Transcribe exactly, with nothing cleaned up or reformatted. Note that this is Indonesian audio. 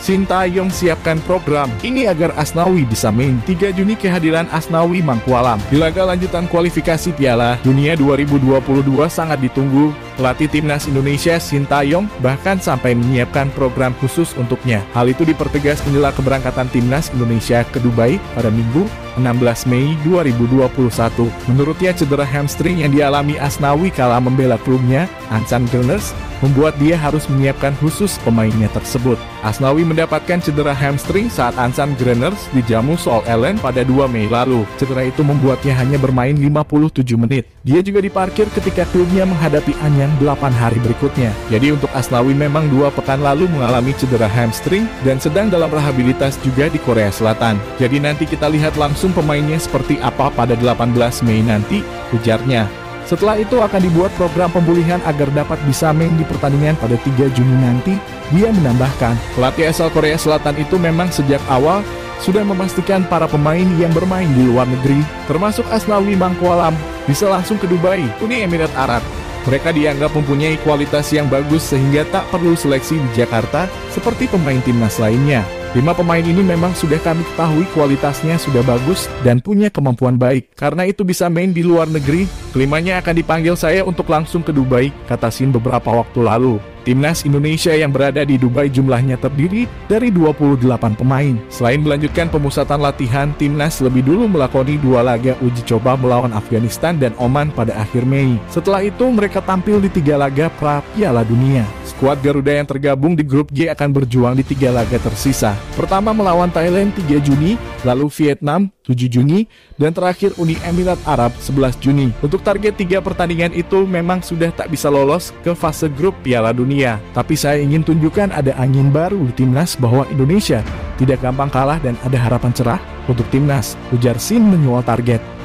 Sintayong siapkan program ini agar Asnawi bisa main. Tiga Juni kehadiran Asnawi Mangkualam di laga lanjutan kualifikasi Piala Dunia dua ribu dua puluh dua sangat ditunggu. Pelatih Timnas Indonesia Sintayong bahkan sampai menyiapkan program khusus untuknya. Hal itu dipertegas menjelang keberangkatan Timnas Indonesia ke Dubai pada Minggu enam belas Mei dua ribu dua puluh satu. Menurutnya cedera hamstring yang dialami Asnawi kala membela klubnya Ansan Gunners membuat dia harus menyiapkan khusus pemainnya tersebut. Asnawi mendapatkan cedera hamstring saat Ansan Gunners dijamu Sol Ellen pada dua Mei lalu. Cedera itu membuatnya hanya bermain lima puluh tujuh menit. Dia juga diparkir ketika klubnya menghadapi Anyang delapan hari berikutnya. Jadi untuk Asnawi memang dua pekan lalu mengalami cedera hamstring dan sedang dalam rehabilitas juga di Korea Selatan. Jadi nanti kita lihat langsung pemainnya seperti apa pada delapan belas Mei nanti, ujarnya. Setelah itu akan dibuat program pemulihan agar dapat bisa main di pertandingan pada tiga Juni nanti. Dia menambahkan, pelatih asal Korea Selatan itu memang sejak awal sudah memastikan para pemain yang bermain di luar negeri, termasuk Asnawi Mangkualam, bisa langsung ke Dubai, Uni Emirat Arab. Mereka dianggap mempunyai kualitas yang bagus sehingga tak perlu seleksi di Jakarta seperti pemain timnas lainnya. Lima pemain ini memang sudah kami ketahui kualitasnya sudah bagus dan punya kemampuan baik. Karena itu bisa main di luar negeri, kelimanya akan dipanggil saya untuk langsung ke Dubai, kata Sin beberapa waktu lalu. Timnas Indonesia yang berada di Dubai jumlahnya terdiri dari dua puluh delapan pemain. Selain melanjutkan pemusatan latihan, Timnas lebih dulu melakoni dua laga uji coba melawan Afghanistan dan Oman pada akhir Mei. Setelah itu mereka tampil di tiga laga pra Piala Dunia. Skuad Garuda yang tergabung di grup G akan berjuang di tiga laga tersisa. Pertama melawan Thailand tiga Juni, lalu Vietnam tujuh Juni, dan terakhir Uni Emirat Arab sebelas Juni. Untuk target tiga pertandingan itu memang sudah tak bisa lolos ke fase grup Piala Dunia. Tapi saya ingin tunjukkan ada angin baru di Timnas bahwa Indonesia tidak gampang kalah dan ada harapan cerah untuk Timnas, ujar Sin menyoal target.